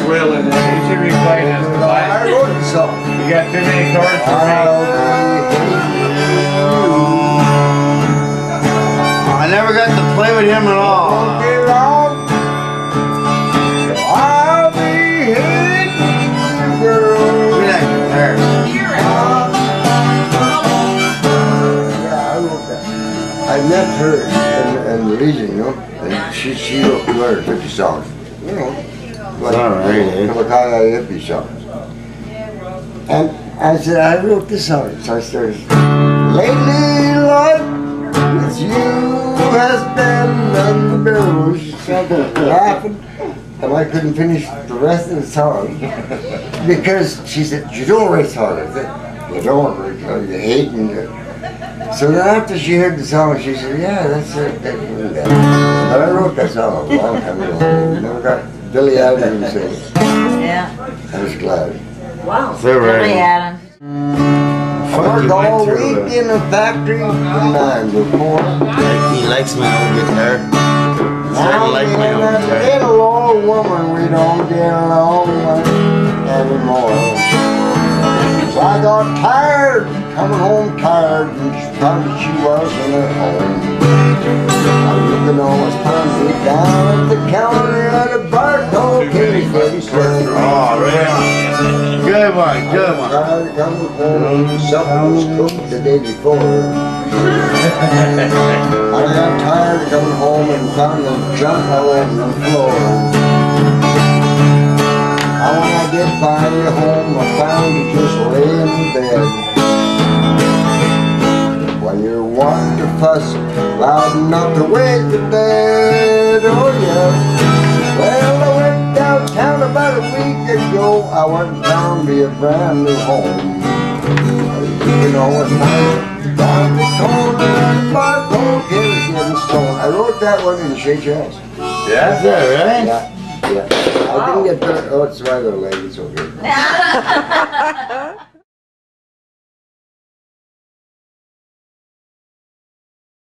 Will in it. He should be playing this tonight. I wrote the song. You got too many chords for me. I never got to play with him at all. Won't be long. I'll be hitting you, girl. Look at that guitar. Yeah, I wrote that. I met her in the Legion, you know, and she wrote 250 songs, you know, like Kalakaya hippie songs. And I said, I wrote this song, so I started, lately life with you has been unbearable. She started laughing, and I couldn't finish the rest of the song because she said, you don't write songs. I said, you don't write songs, you hate me. So then after she heard the song, she said, yeah, that's it. But I wrote that song a long time ago. Never got Billy Adams to sing it. Yeah. I was glad. Wow. So Billy Adams. I worked all week in a factory from 9 to 4. He likes my old guitar. Now like my old that guitar. little old woman, we don't get along anymore. So I got tired, coming home tired, and she found that she wasn't at home. I was looking almost time to get down at the counter at a bar called Kenny's. Oh, really? Good one, good one. Tired coming home, supper was cooked the day before. I got tired of coming home and found them junk all over the floor. When I did finally home, I found you just laying in bed. When you're wanting to fuss loud enough to wake the dead, oh yeah. Well, I went downtown about a week ago. I went and found me a brand new home. You know what's nice? Down the corner and my cold hills getting stone. I wrote that one in Shake House. Yeah? Is that right? Yeah. Yeah, I didn't get that. Oh, it's my little leg. It's okay.